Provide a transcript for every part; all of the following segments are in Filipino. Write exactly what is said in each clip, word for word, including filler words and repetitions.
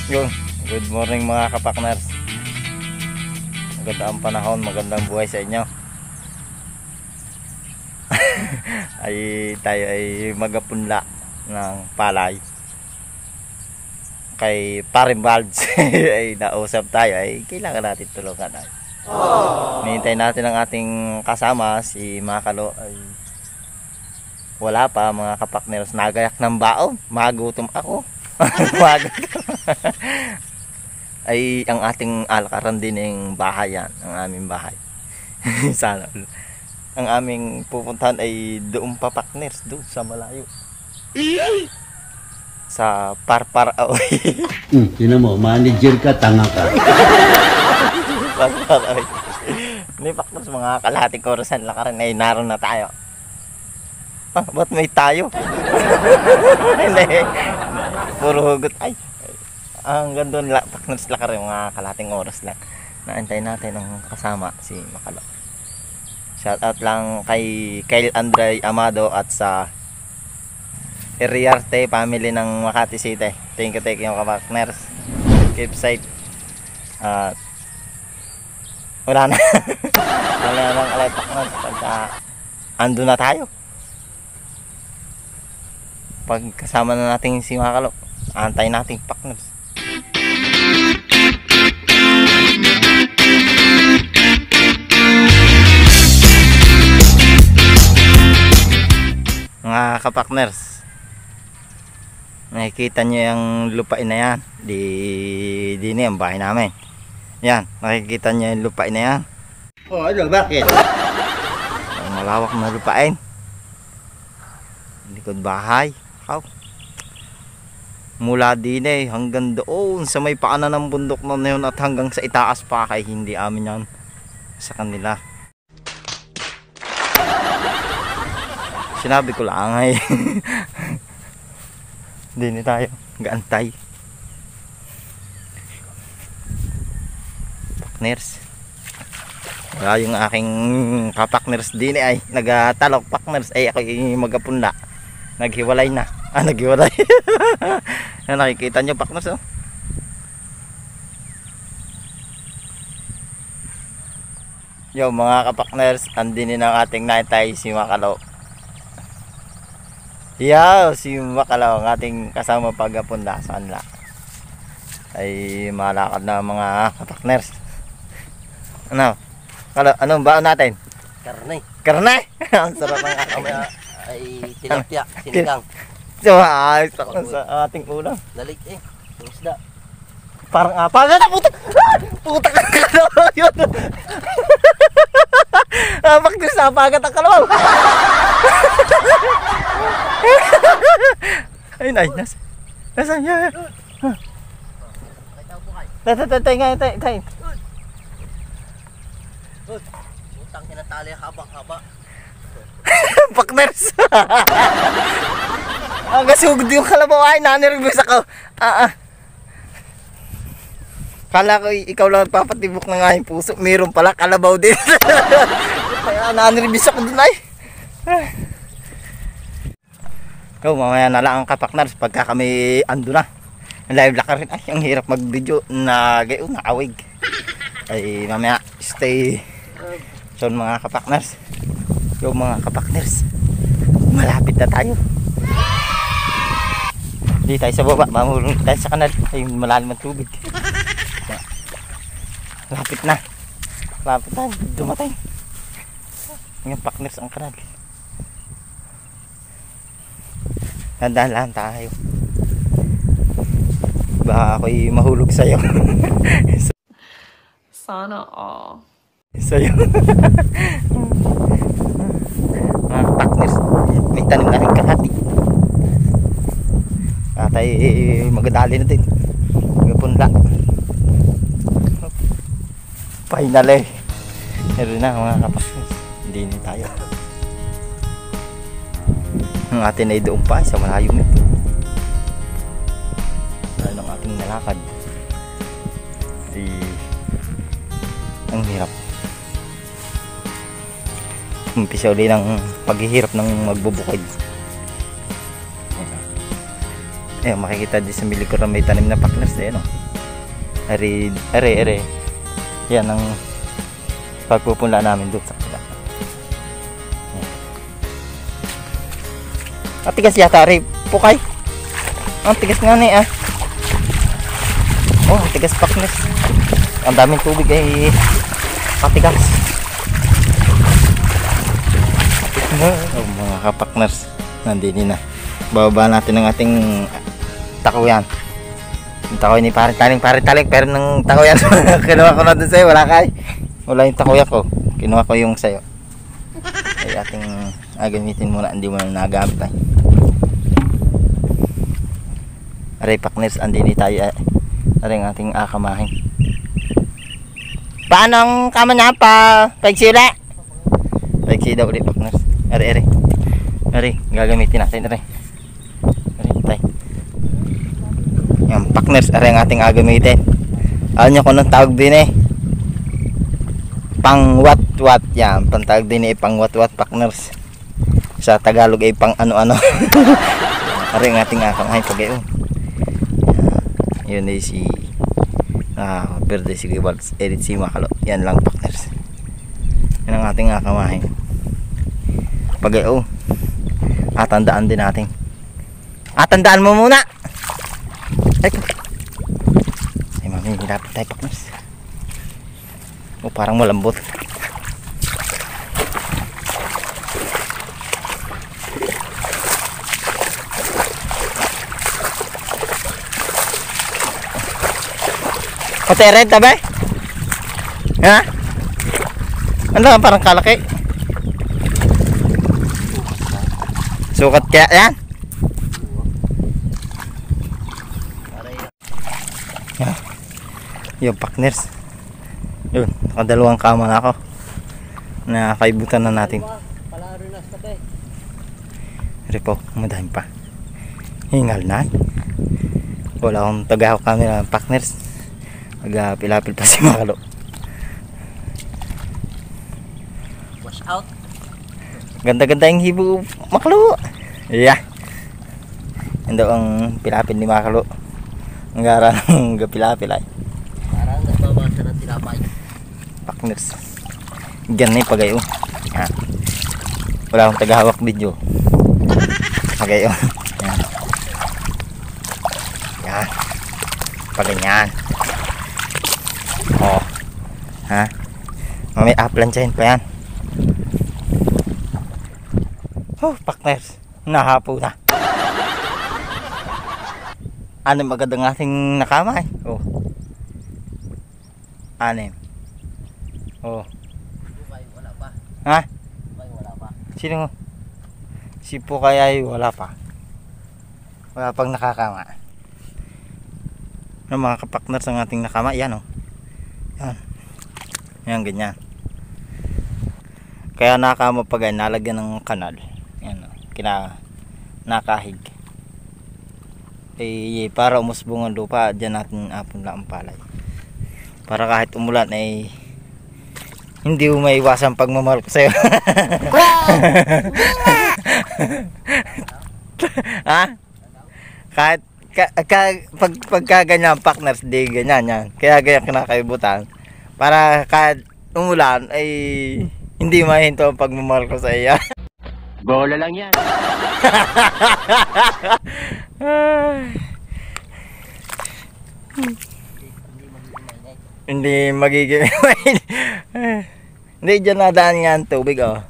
Yun, good morning mga kapakners. Magandang panahon, magandang buhay sa inyo. Ay tayo ay magapunla ng palay kay Paring Balds. Ay nausap tayo, ay kailangan natin tulungan ay. Hinihintay natin ang ating kasama si Makalo ay wala pa mga kapakners, nagayak ng baon, magutom ako. Ay ang ating alakaran din ng bahay yan, ang aming bahay. Sana ang aming pupuntahan ay doon pa partners, doon sa malayo. Sa Parpar Away. Hmm, yun mo, manager ka, tanga ka. Parpar Away. Hindi partners, mga kalahating orasan lakaran ay naroon na tayo. Ah, ba't may tayo? Hindi. Puro hugot. Ay, ang ganda nila. Partners lakaran, mga kalahating oras lang. Naantay natin ang kasama si Makalo. Shoutout lang kay Kyle Andre Amado at sa Iriarte family ng Makati City. Thank you, thank you mga partners. Keep safe. At wala na. Wala na lang alay partners. Pagka ando na tayo. Pag kasama na natin si Makalo, antay natin partners. Mga kapakners, nakikita nyo yung lupain na yan. Di, di na yung bahay namin. Yan, nakikita nyo yung lupain na yan. Oh, ano, bakit? Ang malawak na lupain. Likod bahay. How? Mula din eh hanggang doon sa may paanan ng bundok na yun at hanggang sa itaas pa, kay hindi amin yan, sa kanila. Sinabi ko lang ay hindi tayo gaantay partners. Wala yung aking kapakners din eh, ay nagatalok partners ay ako magapunla. Naghiwalay na. Ah, naghiwalay. Nakikita nyo partners oh. Yo mga kapakners, andin ang ating naitay si Makalo. Yo, si Makalo ang ating kasama pagpunla sa kanila. Ay malakad na mga kapakners. Ano? Kalo, anong baon natin? Karne. Karne? Ang sarap ng Kaya ay tilapia, sinigang. So, ayos partners sa ating ulam. Dalig eh. Isda. Parang apa na putak. Putak ka kalabaw yun. Ah, bakit sa pagat ang kalabaw? Ay, nay, nas. Nasaan yan? Tay, tay, tay, tay, tay, tay. Utang kinatali haba-haba. Partners. Ang gasugod yung kalabaw ay naniribis ako. Ah, ah. Kala ko ikaw lang papatibok ng aking puso. Meron pala kalabaw din. Kaya naniribis ako dun ay. Ikaw, mamaya na lang ang kapakners pagka kami ando na. Live laka rin. Ay, ang hirap mag-video na gayo, nakawig. Ay, mamaya stay tuned mga kapakners. Yung mga kapakners, malapit na tayo. Hindi tayo sa baba, mamulong tayo sa kanal. Ay, malalim ang tubig. Lapit na. Lapit na, dumatay. Yung partners ang kanal. Tandaan lang tayo. Baka ako'y mahulog sa'yo. Sana all. Sa'yo. Mga partners, may tanim na rin kalahati. At ay magadali na din. Magapunla. Finally. Meron na mga kapatid. Hindi na tayo. Ang atin ay doon pa sa malayong nito. Dahil ang ating nalakad ay ang hirap. Umpisa uli ng paghihirap ng magbubukid. Eh, makikita din sa milikor na may tanim na partners eh, no? Are, are, are. Yan ang pagpupunla namin doon sa kapila. Matigas yata rin. Pukay. Ang tigas nga na eh ah. Oh, ang tigas partners. Ang daming tubig ay patigas. Oh, mga kapakners. Nandini na. Bababa natin ang ating takuyan. Yung takuyan ni pare taling pare taling pero ng takuyan. Kinuha ko na dun sa'yo. Wala kay. Wala yung takuyan ko. Kinuha ko yung sa'yo. Ay ating agamitin muna. Hindi mo na nagamit ay. Aray partners, andini tayo. Aray ang ating akamahin. Paano ang kama niya pa? Pagsila? Pagsila ulit partners. Aray, aray. Aray, gagamitin natin. Aray. Aray, tay. Yan, partners. Aray ang ating agamitin. Alam nyo kung anong tawag din eh. Pang wat-wat. Yan, pantawag din eh. Pang wat-wat partners. Sa Tagalog ay pang ano-ano. Aray ang ating akamahin. Pag-iyo. Yun ay si ah, Verde si Gibalds edit si Makalo. Yan lang partners. Yan ang ating akamahin. Pag-iyo. Atandaan din natin. Atandaan mo muna. Ay, ay mami, hilapit tayo partners. O parang malambot. Pati red tabi? Ha? Ano parang kalaki? Sukat kaya yan? Yan. Yung partners. Yun, nakadalawang kama na ako. Nakaibutan na natin. Palaro na sa tabi. Ripo, madami pa. Hingal na. Wala akong tagahawak camera partners. Nagpilapil pa si Makalo. Wash out. Ganda-ganda yung hibo Makalo. Yeah. Yan daw ang pilapil ni Makalo. Ang gara ng gapilapil ay. Parang nagbabasa ng tinapay. Partners. Ganyan na yung pagayo. Yan. Wala akong tagahawak video. Pagayo. Yan. Yan. Paganyan. Oh. Ha? May aplanchahin pa yan. Oh, partners. Nahapo na. Anim agad ang ating nakamay. Oh. Anim. Oh. Bukay, wala pa. Ha? Bukay, wala pa. Sino? Si Pukay ay wala pa. Wala pang nakakama. Yung mga kapakners ang ating nakama. Yan oh. Yan. Yan ganyan. Kaya nakama pag ay nalagyan ng kanal. Yan oh. Kina nakahig. Eh para umusbong ang lupa, diyan natin apon lang ang palay. Para kahit umulan ay hindi mo maiwasan pagmamahal ko sa'yo. Ha? Kahit ka, ka, pag, pagka ganyan partners, di ganyan yan. Kaya ganyan kinakaibutan. Para kahit umulan ay hindi mahinto ang pagmamahal ko sa iyo. Bola lang yan. Hindi magiging hindi dyan nadaan nga ang tubig oh.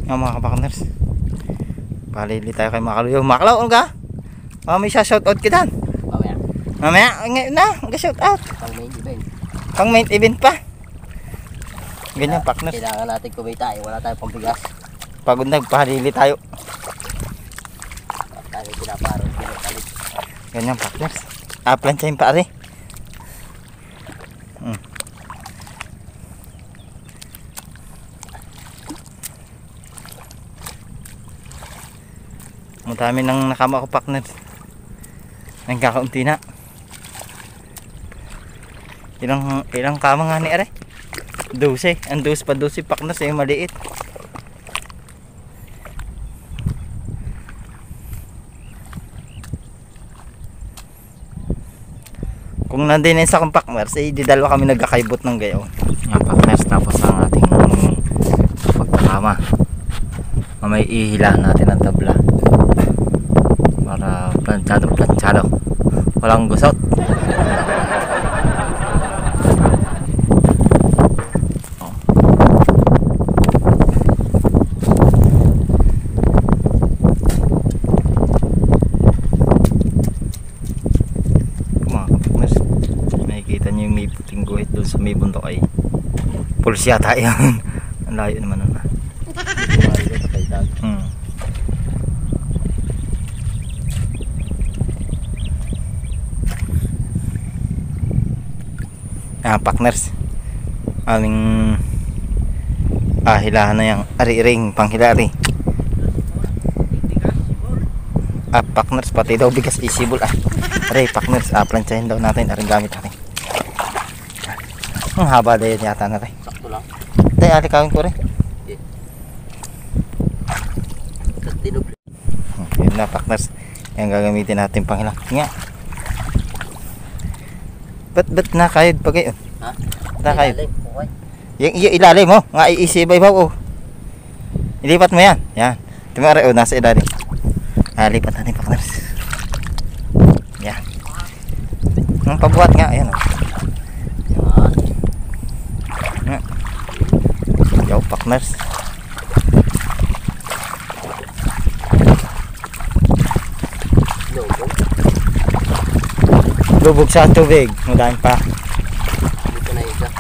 Yung mga kapakners. Palili tayo kay Makalaw. Makalaw, ano ka? Oh, may shoutout ka dan. Mamaya. Mamaya, ngayon na, mag-shoutout. Pang main event. Pang main event pa. Ganyan, partners. Kailangan natin kumita eh. Wala tayong pambigas. Pagod nagpahalili tayo. Tayo pinaparo. Pinapalik. Ganyan, partners. Ah, planchain pa, ari. Hmm. Madami nang nakama ko, partners. Nagkakaunti na. Ilang, ilang kama nga ni are? Dose. Ang dose pa dose, partners, yung maliit. Kung nandun sa akong partners, eh, di dalawa kami nagkakaibot ng gayaw. Yan, partners, tapos ang ating pagkakama. Mamay ihila natin ang tabla para planchado planchado, walang gusot. Oh. Mga kapatid, makikita nyo yung may puting guhit doon sa may bundok ay puls yata yan. Ang layo naman na. Hmm. Ah, partners, aming ah, hilahan na yung ari-ring panghilari. Ah, partners, pati daw bigas isibol. Ah, aray, partners, ah, planchahin daw natin, aring gamit natin. Ang haba dayon yata natin. Sakto lang. Tay, alikawin ko rin. Tinuble. Yun na, partners, yung gagamitin natin panghilang. Nga. Ba't ba't nakayod pa kayo? Ha? Nakayod. Ilalim. Okay. Yung, yung ilalim mo, nga iisibay ba oh. Ilipat mo yan. Yan. Tumara oh, nasa ilalim. Ah, lipat natin, partners. Yan. Ang pabuhat nga, ayan oh. Yan. Nga. Yo, partners. Logo. Lubog sa tubig. Madaan pa. Dito na isa.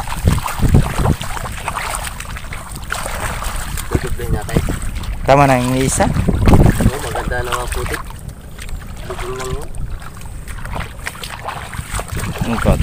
Tutublin natin. Tama na yung isa. Oo, maganda naman putik. Lubog lang yun. Ang god.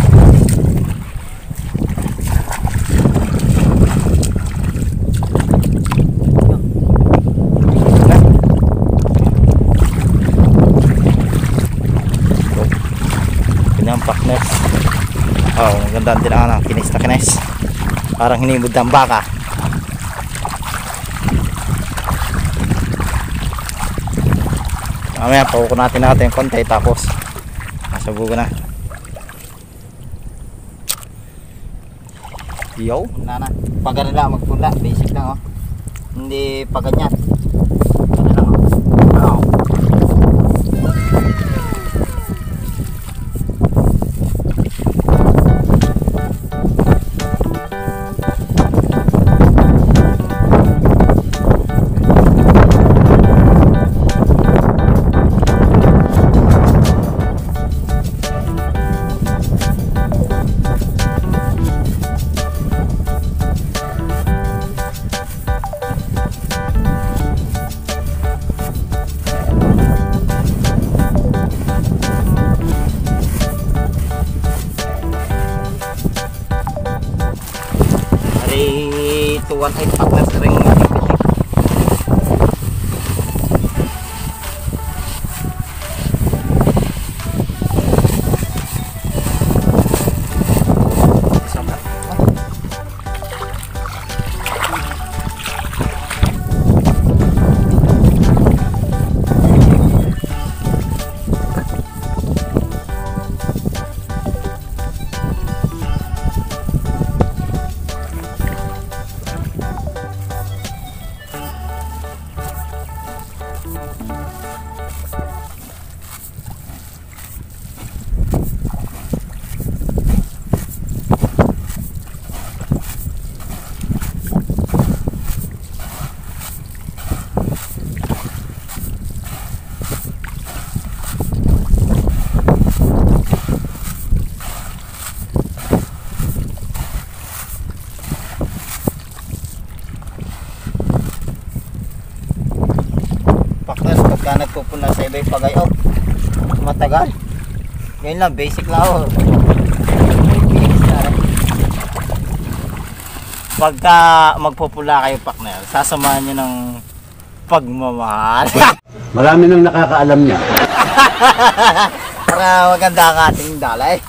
Ganyan, partners. Oh, magandaan din ang kinis na kinis. Parang hinimod ng baka. Mamaya pauko natin natin yung konti tapos nasubukan na. Yo, na na. Pag ano lang magpula, basic lang oh. Hindi pag ganyan. Ano lang oh. Oh. one eight partners ring pagka nagpupuna sa iba yung pagayo, matagal. Ngayon lang, basic lang ako. Pagka magpupula kayo partner, sasamahan nyo ng pagmamahal. Marami nang nakakaalam niya. Para maganda ang ating dalay.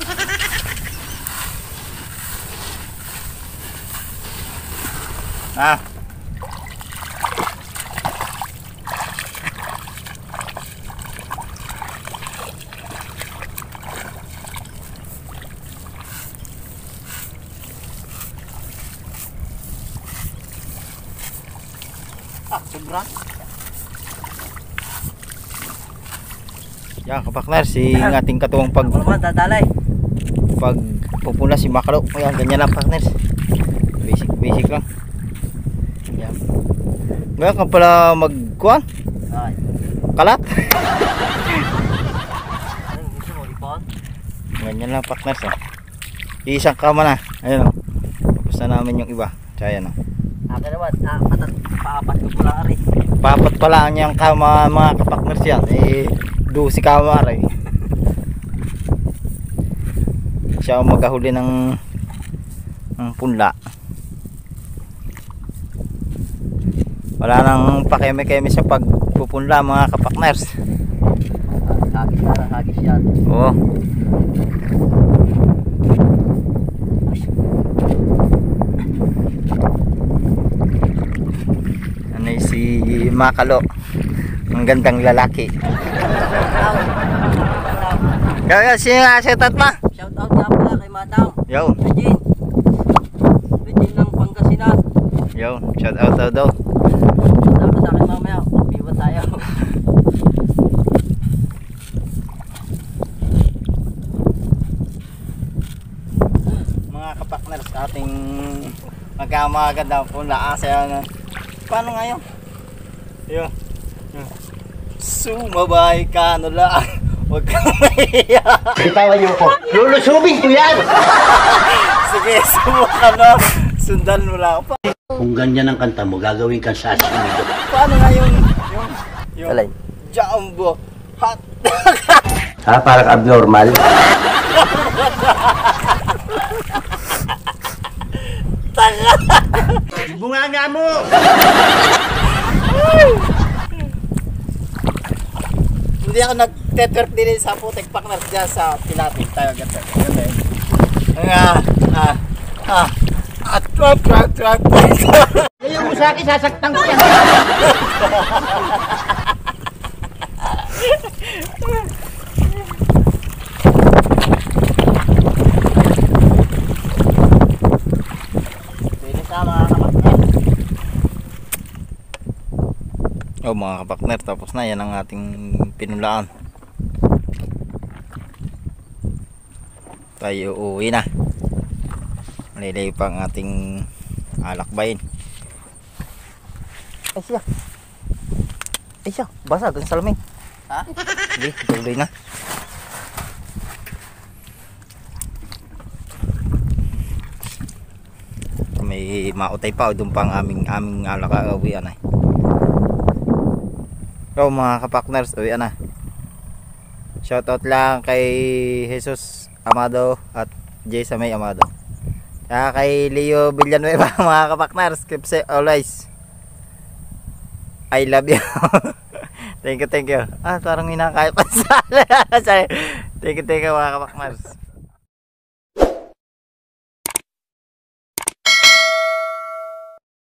Ah. Ah, sobra. Yan, kapakner, si ating katuwang pag dadalay. pag pupula si Makalo. Ayan, ganyan lang partners. Basic, basic lang. Yan. Ngayon ka pala magkuhan? Ay. Kalat? Anong gusto mo, ipon? Ganyan lang partners. Oh. Isang kama na. Ayun o. Oh. Tapos na namin yung iba. Tsaya na. Akin naman, ah, patat, paapat ko pula rin. Papat pala ang yung kama mga kapakners yan. Eh, do si kama rin. Siya ang maghahuli ng ng punla. Wala nang pakeme-keme sa pagpupunla mga kapakners. Hagis na, hagis yan. Oo. Ano yung si Makalo, ang gandang lalaki. Kaya siya setat ma. Shout out nga pala kay Madam Yo, Regine. Regine ng Pangasinan. yo, shout out daw daw. Dapat sa akin mamaya, magbiwa tayo. Mga kapakners, ating magkamaganda po laasa yan. Paano nga yun? Yun. Yun. Sumabay ka no lang. Huwag kang mahiya. Bitawan niyo ako. Lulusubin ko yan! Sige, subukan mo. Sundan mo lang pa. Kung ganyan ang kanta mo, gagawin kang sashimi. Paano nga yung yung yung Alay. jumbo hot Ha? Parang abnormal? Bunga nga mo! Hindi ako nag-tetwerk din sa putek partner dyan sa Pilapit tayo ganito. Ganito eh. Ang ah, ah, ah, ah, trap, trap, trap, trap. Ayaw mo sa akin, sasaktan ko yan. Pwede sa mga kapakner. Oh mga kapakner, tapos na yan ang ating pinulaan. Tayo uuwi na. Malilay pa ang ating alakbayin. Ay siya. Ay siya, basag ang salamin. Ha? Hindi, tuloy na. May mautay pa, doon pa ang aming, aming alaka, uwian ay. So mga kapakners, uwian na. Shoutout lang kay Jesus Amado at Jay Samay Amado. Kaya kay Leo Villanueva mga kapakners, keep safe always. I love you. Thank you, thank you. Ah, parang minakaya pa sa. Thank you, thank you mga kapakners.